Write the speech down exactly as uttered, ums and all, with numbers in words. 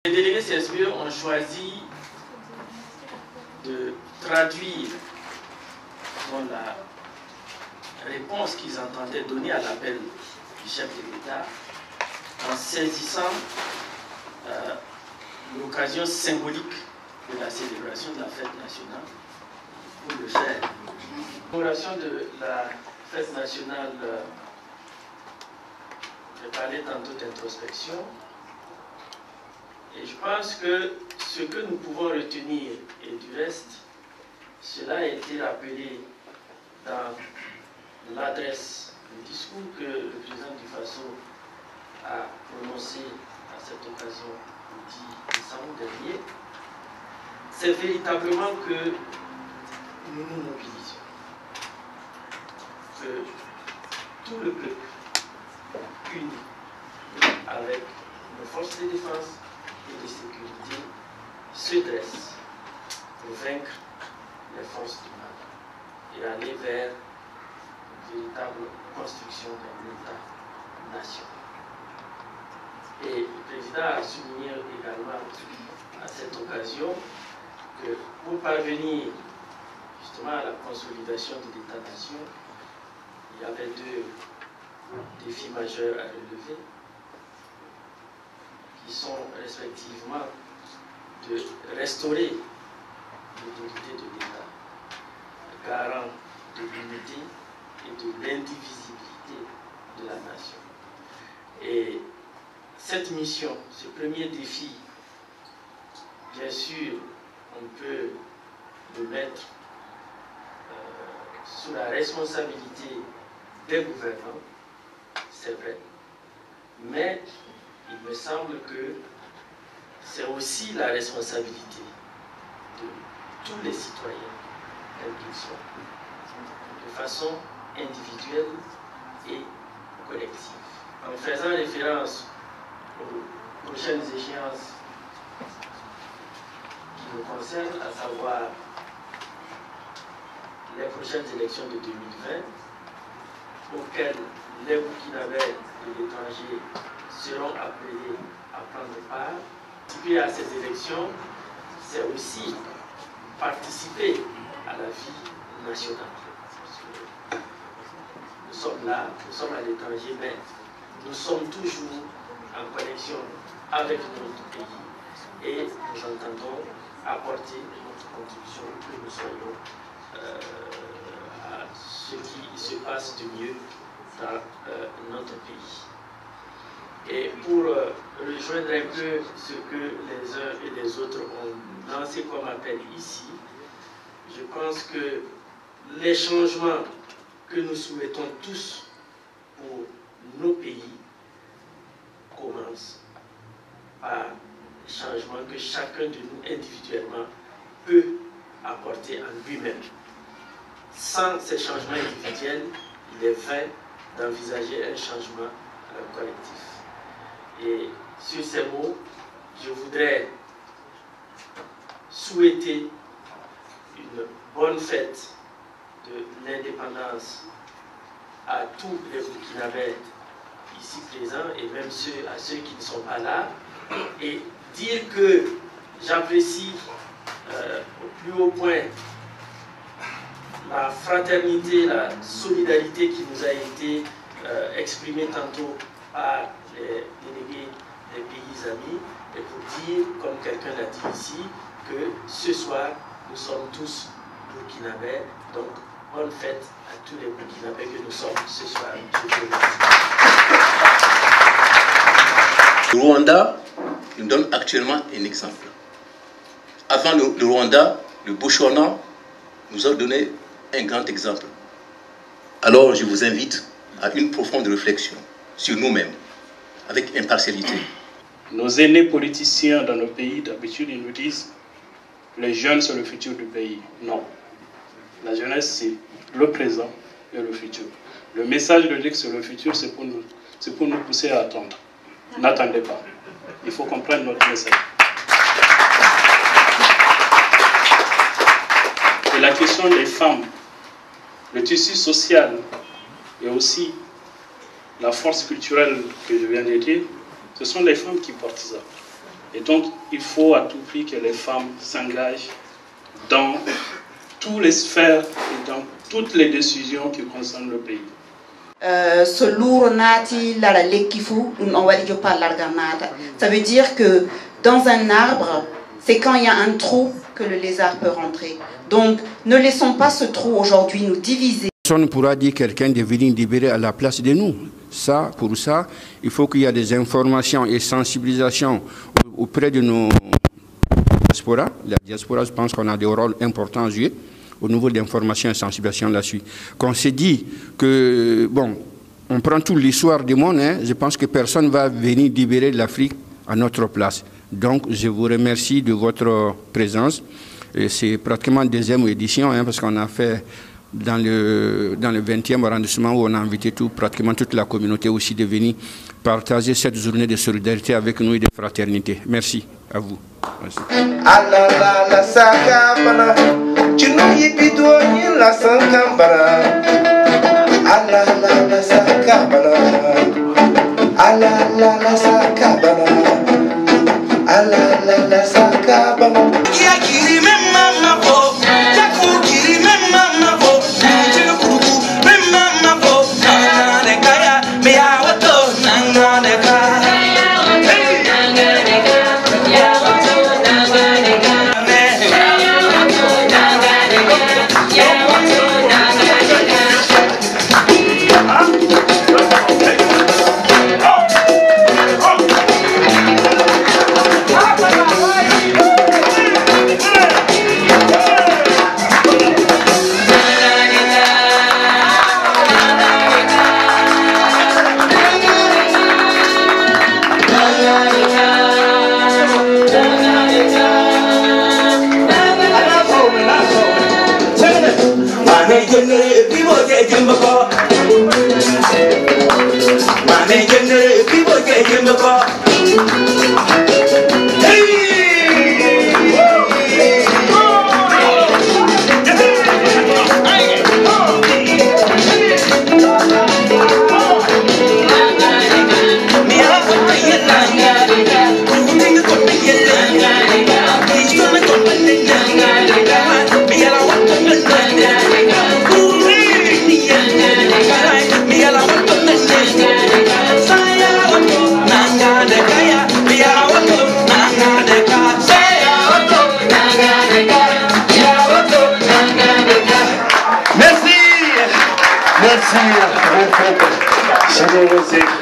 Les délégués C S P ont choisi de traduire dans la réponse qu'ils entendaient donner à l'appel du chef de l'État en saisissant euh, l'occasion symbolique de la célébration de la fête nationale pour le faire. La célébration de la fête nationale, euh, j'ai parlé tantôt d'introspection, et je pense que ce que nous pouvons retenir, et du reste, cela a été rappelé dans l'adresse, le discours que le président du Faso a prononcé à cette occasion le dix décembre dernier, c'est véritablement que nous nous mobilisons, que tout le peuple uni avec nos forces de défense et de sécurité se dresse pour vaincre les forces du mal et aller vers une véritable construction d'un État-nation. Et le président a souligné également à cette occasion que pour parvenir justement à la consolidation de l'État-nation, il y avait deux défis majeurs à relever, qui sont respectivement de restaurer l'autorité de l'État, garant de l'unité et de l'indivisibilité de la nation. Et cette mission, ce premier défi, bien sûr, on peut le mettre euh, sous la responsabilité des gouvernants, c'est vrai, mais il me semble que c'est aussi la responsabilité de tous les citoyens, quels qu'ils soient, de façon individuelle et collective. En faisant référence aux prochaines échéances qui nous concernent, à savoir les prochaines élections de deux mille vingt, auxquelles les Burkinabés de l'étranger seront appelés à prendre part. Participer à ces élections, c'est aussi participer à la vie nationale. Nous sommes là, nous sommes à l'étranger, mais nous sommes toujours en connexion avec notre pays et nous entendons apporter notre contribution pour que nous soyons euh, à ce qui se passe de mieux dans euh, notre pays. Et pour euh, rejoindre un peu ce que les uns et les autres ont lancé comme appel ici, je pense que les changements que nous souhaitons tous pour nos pays commencent par les changements que chacun de nous individuellement peut apporter en lui-même. Sans ces changements individuels, il est vain d'envisager un changement euh, collectif. Et sur ces mots, je voudrais souhaiter une bonne fête de l'indépendance à tous les Burkinabés ici présents et même ceux, à ceux qui ne sont pas là, et dire que j'apprécie euh, au plus haut point la fraternité, la solidarité qui nous a été euh, exprimée tantôt par les délégués des pays amis, et pour dire, comme quelqu'un l'a dit ici, que ce soir, nous sommes tous Burkinabés, donc bonne fête à tous les Burkinabés que nous sommes ce soir. Le Rwanda nous donne actuellement un exemple. Avant le, le Rwanda, le Botswana nous a donné un grand exemple. Alors je vous invite à une profonde réflexion sur nous-mêmes, avec impartialité. Nos aînés politiciens dans nos pays, d'habitude, ils nous disent les jeunes, c'est le futur du pays. Non. La jeunesse, c'est le présent et le futur. Le message de dire que c'est le futur, c'est pour nous, c'est pour nous pousser à attendre. N'attendez pas. Il faut comprendre notre message. Et la question des femmes, le tissu social et aussi la force culturelle que je viens de dire, ce sont les femmes qui portent ça. Et donc, il faut à tout prix que les femmes s'engagent dans toutes les sphères et dans toutes les décisions qui concernent le pays. Ce lourd nati la lekifu on va dire pas l'arganata. Ça veut dire que dans un arbre, c'est quand il y a un trou que le lézard peut rentrer. Donc, ne laissons pas ce trou aujourd'hui nous diviser. Personne ne pourra dire quelqu'un de venir libérer à la place de nous. Ça, pour ça, il faut qu'il y ait des informations et sensibilisations auprès de nos diasporas. La diaspora, je pense qu'on a des rôles importants à jouer au niveau d'information et sensibilisation là-dessus. Qu'on s'est dit que, bon, on prend toute l'histoire du monde, hein, je pense que personne ne va venir libérer l'Afrique à notre place. Donc, je vous remercie de votre présence. C'est pratiquement la deuxième édition, hein, parce qu'on a fait dans le, dans le vingtième arrondissement où on a invité tout, pratiquement toute la communauté aussi de venir partager cette journée de solidarité avec nous et de fraternité. Merci à vous. Merci. Merci.